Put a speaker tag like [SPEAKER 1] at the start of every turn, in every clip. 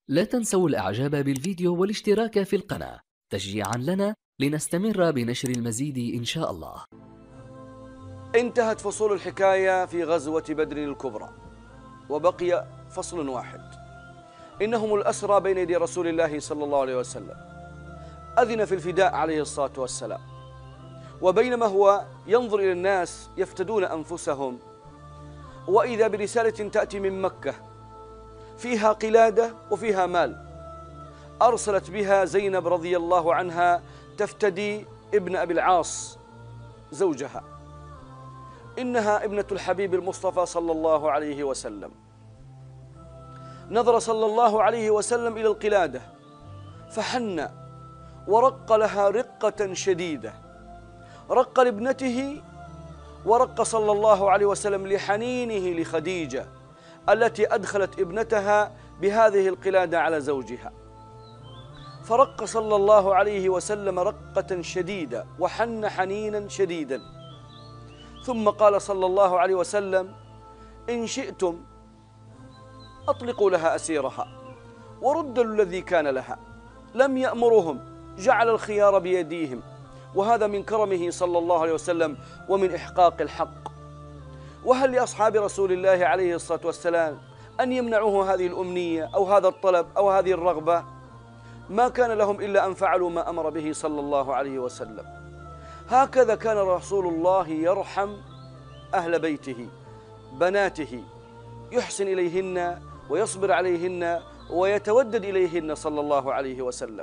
[SPEAKER 1] لا تنسوا الإعجاب بالفيديو والاشتراك في القناة تشجيعا لنا لنستمر بنشر المزيد إن شاء الله.
[SPEAKER 2] انتهت فصول الحكاية في غزوة بدر الكبرى، وبقي فصل واحد. إنهم الأسرى بين يدي رسول الله صلى الله عليه وسلم. أذن في الفداء عليه الصلاة والسلام، وبينما هو ينظر إلى الناس يفتدون أنفسهم، وإذا برسالة تأتي من مكة فيها قلادة وفيها مال، أرسلت بها زينب رضي الله عنها تفتدي ابن أبي العاص زوجها. إنها ابنة الحبيب المصطفى صلى الله عليه وسلم. نظر صلى الله عليه وسلم إلى القلادة فحن ورق لها رقة شديدة، رق لابنته ورق صلى الله عليه وسلم لحنينه لخديجة التي أدخلت ابنتها بهذه القلادة على زوجها، فرق صلى الله عليه وسلم رقة شديدة وحن حنينا شديدا. ثم قال صلى الله عليه وسلم: إن شئتم أطلقوا لها أسيرها وردوا الذي كان لها. لم يأمرهم، جعل الخيار بيديهم، وهذا من كرمه صلى الله عليه وسلم ومن إحقاق الحق. وهل لأصحاب رسول الله عليه الصلاة والسلام أن يمنعوه هذه الأمنية أو هذا الطلب أو هذه الرغبة؟ ما كان لهم إلا أن فعلوا ما أمر به صلى الله عليه وسلم. هكذا كان رسول الله يرحم أهل بيته بناته، يحسن إليهن ويصبر عليهن ويتودد إليهن صلى الله عليه وسلم.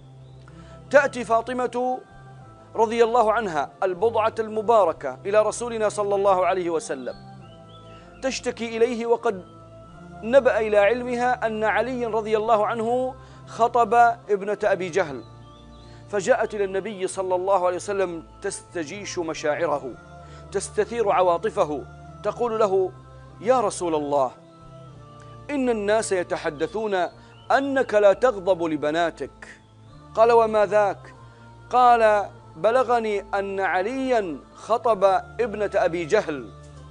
[SPEAKER 2] تأتي فاطمة رضي الله عنها البضعة المباركة إلى رسولنا صلى الله عليه وسلم، تشتكي إليه وقد نبأ إلى علمها أن علي رضي الله عنه خطب ابنة أبي جهل، فجاءت إلى النبي صلى الله عليه وسلم تستجيش مشاعره، تستثير عواطفه، تقول له: يا رسول الله، إن الناس يتحدثون أنك لا تغضب لبناتك. قال: وما ذاك؟ قال: بلغني أن عليا خطب ابنة أبي جهل.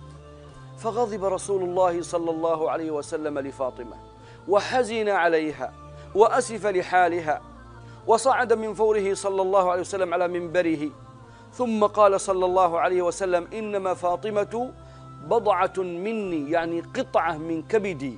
[SPEAKER 2] فغضب رسول الله صلى الله عليه وسلم لفاطمة وحزن عليها وأسف لحالها، وصعد من فوره صلى الله عليه وسلم على منبره، ثم قال صلى الله عليه وسلم: إنما فاطمة بضعة مني، يعني قطعة من كبدي،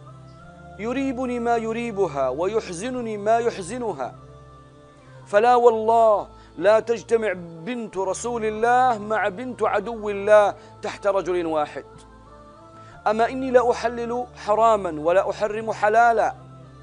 [SPEAKER 2] يريبني ما يريبها ويحزنني ما يحزنها، فلا والله لا تجتمع بنت رسول الله مع بنت عدو الله تحت رجل واحد. أما إني لا أحلل حراما ولا أحرم حلالا،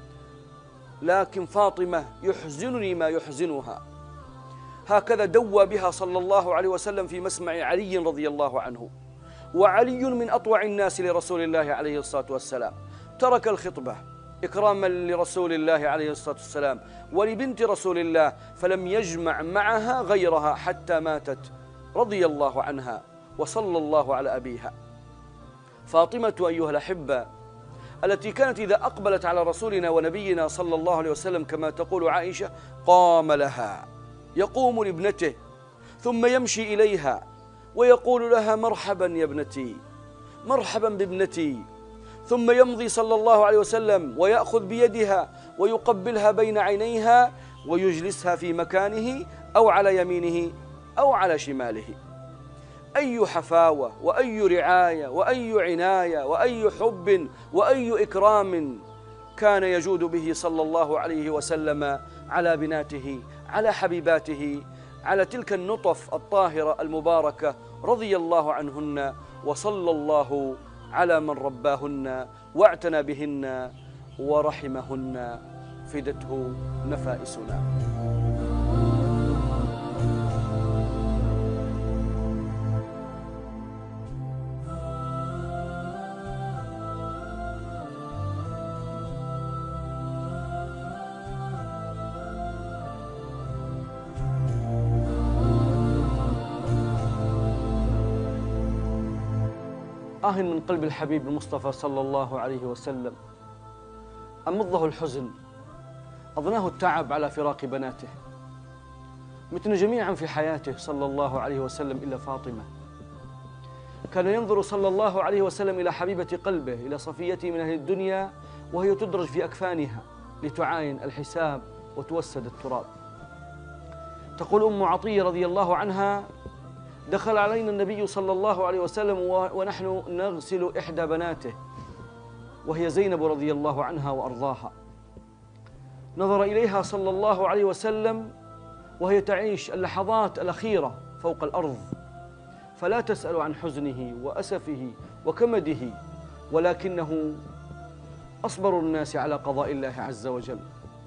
[SPEAKER 2] لكن فاطمة يحزنني ما يحزنها. هكذا دوى بها صلى الله عليه وسلم في مسمع علي رضي الله عنه، وعلي من أطوع الناس لرسول الله عليه الصلاة والسلام، ترك الخطبة إكراما لرسول الله عليه الصلاة والسلام ولبنت رسول الله، فلم يجمع معها غيرها حتى ماتت رضي الله عنها وصلى الله على أبيها. فاطمة أيها الأحبة التي كانت إذا أقبلت على رسولنا ونبينا صلى الله عليه وسلم كما تقول عائشة قام لها، يقوم لابنته ثم يمشي إليها ويقول لها: مرحبا يا ابنتي، مرحبا بابنتي، ثم يمضي صلى الله عليه وسلم ويأخذ بيدها ويقبلها بين عينيها ويجلسها في مكانه أو على يمينه أو على شماله. أي حفاوة وأي رعاية وأي عناية وأي حب وأي إكرام كان يجود به صلى الله عليه وسلم على بناته، على حبيباته، على تلك النطف الطاهرة المباركة رضي الله عنهن، وصلى الله على من رباهن واعتنى بهن ورحمهن، فدته نفائسنا. من قلب الحبيب المصطفى صلى الله عليه وسلم، أمضه الحزن، أضناه التعب على فراق بناته. متنا جميعا في حياته صلى الله عليه وسلم إلا فاطمة. كان ينظر صلى الله عليه وسلم إلى حبيبة قلبه، إلى صفيته من أهل الدنيا وهي تدرج في أكفانها، لتعاين الحساب وتوسد التراب. تقول أم عطية رضي الله عنها: دخل علينا النبي صلى الله عليه وسلم ونحن نغسل إحدى بناته وهي زينب رضي الله عنها وأرضاها. نظر إليها صلى الله عليه وسلم وهي تعيش اللحظات الأخيرة فوق الأرض، فلا تسأل عن حزنه وأسفه وكمده، ولكنه أصبر الناس على قضاء الله عز وجل.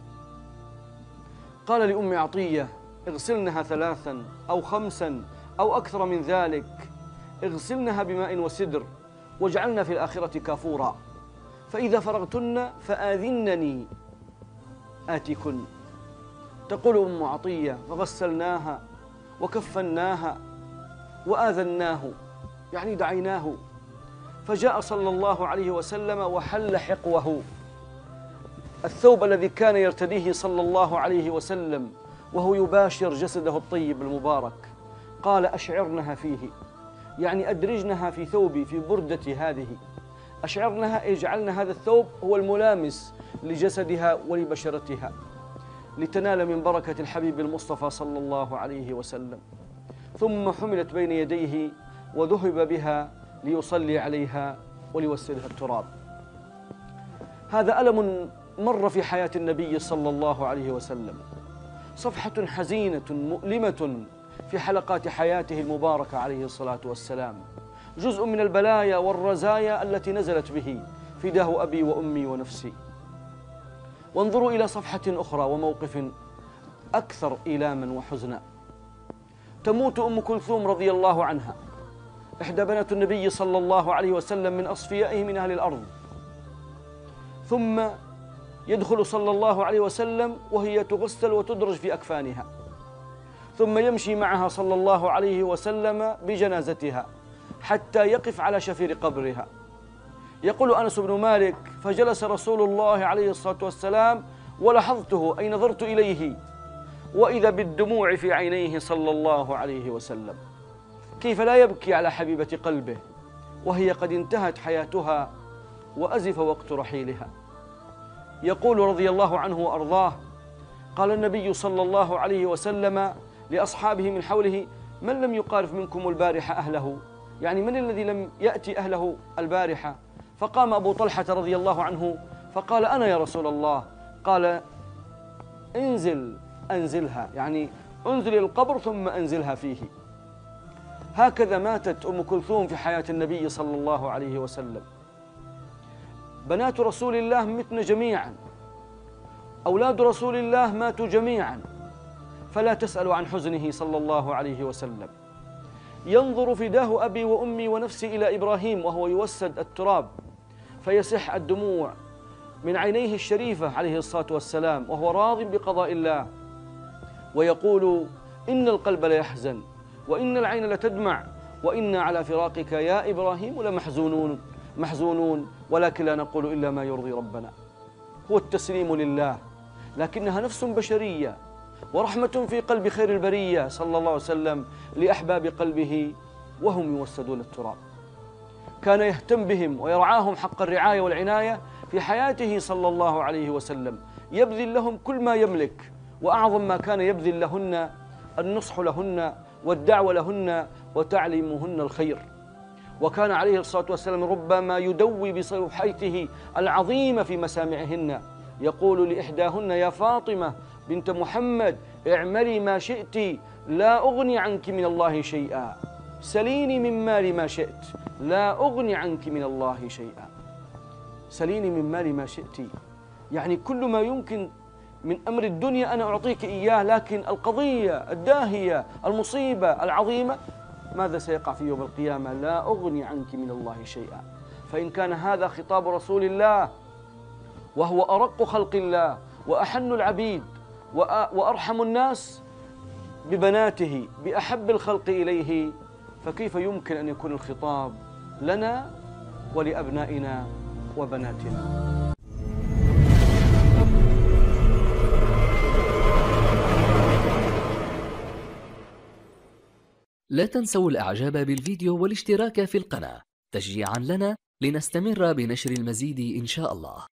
[SPEAKER 2] قال لأم عطية: اغسلنها 3 أو 5 أو أكثر من ذلك، اغسلنها بماء وسدر واجعلنا في الآخرة كافورا، فإذا فرغتن فآذنني آتيكن. تقول أم عطية: فغسلناها وكفناها وآذناه، يعني دعيناه، فجاء صلى الله عليه وسلم وحل حقوه، الثوب الذي كان يرتديه صلى الله عليه وسلم وهو يباشر جسده الطيب المبارك. قال: أشعرنها فيه، يعني أدرجنها في ثوبي، في بردتي هذه، أشعرنها، اجعلنا هذا الثوب هو الملامس لجسدها ولبشرتها، لتنال من بركة الحبيب المصطفى صلى الله عليه وسلم. ثم حملت بين يديه وذهب بها ليصلي عليها وليوسدها التراب. هذا ألم مر في حياة النبي صلى الله عليه وسلم، صفحة حزينة مؤلمة في حلقات حياته المباركة عليه الصلاة والسلام، جزء من البلايا والرزايا التي نزلت به: فداه أبي وأمي ونفسي. وانظروا إلى صفحة أخرى وموقف أكثر إيلاما وحزنا. تموت أم كلثوم رضي الله عنها، إحدى بنات النبي صلى الله عليه وسلم من أصفيائه من أهل الأرض، ثم يدخل صلى الله عليه وسلم وهي تغسل وتدرج في أكفانها، ثم يمشي معها صلى الله عليه وسلم بجنازتها حتى يقف على شفير قبرها. يقول أنس بن مالك: فجلس رسول الله عليه الصلاة والسلام ولحظته، أي نظرت إليه، وإذا بالدموع في عينيه صلى الله عليه وسلم. كيف لا يبكي على حبيبة قلبه وهي قد انتهت حياتها وأزف وقت رحيلها. يقول رضي الله عنه وأرضاه: قال النبي صلى الله عليه وسلم لأصحابه من حوله: من لم يقارف منكم البارحة أهله، يعني من الذي لم يأتي أهله البارحة؟ فقام أبو طلحة رضي الله عنه فقال: أنا يا رسول الله. قال: أنزلها، يعني انزل القبر ثم أنزلها فيه. هكذا ماتت أم كلثوم في حياة النبي صلى الله عليه وسلم. بنات رسول الله متن جميعا، أولاد رسول الله ماتوا جميعا، فلا تسأل عن حزنه صلى الله عليه وسلم. ينظر فداه أبي وأمي ونفسي إلى إبراهيم وهو يوسد التراب، فيسح الدموع من عينيه الشريفة عليه الصلاة والسلام وهو راض بقضاء الله، ويقول: إن القلب ليحزن وإن العين لتدمع وإنا على فراقك يا إبراهيم محزونون، ولكن لا نقول إلا ما يرضي ربنا. هو التسليم لله، لكنها نفس بشرية ورحمة في قلب خير البرية صلى الله عليه وسلم لأحباب قلبه وهم يوسدون التراب. كان يهتم بهم ويرعاهم حق الرعاية والعناية في حياته صلى الله عليه وسلم، يبذل لهم كل ما يملك، وأعظم ما كان يبذل لهن النصح لهن والدعوة لهن وتعليمهن الخير. وكان عليه الصلاة والسلام ربما يدوي بصيحته العظيمة في مسامعهن، يقول لإحداهن: يا فاطمة بنت محمد اعملي ما شئت لا أغني عنك من الله شيئا، سليني من مالي ما شئت لا أغني عنك من الله شيئا. سليني من مالي ما شئت، يعني كل ما يمكن من أمر الدنيا أنا أعطيك إياه، لكن القضية الداهية المصيبة العظيمة ماذا سيقع في يوم القيامة؟ لا أغني عنك من الله شيئا. فإن كان هذا خطاب رسول الله وهو أرق خلق الله وأحن العبيد وأرحم الناس ببناته بأحب الخلق إليه، فكيف يمكن أن يكون الخطاب لنا ولأبنائنا وبناتنا؟
[SPEAKER 1] لا تنسوا الإعجاب بالفيديو والاشتراك في القناة تشجيعا لنا لنستمر بنشر المزيد إن شاء الله.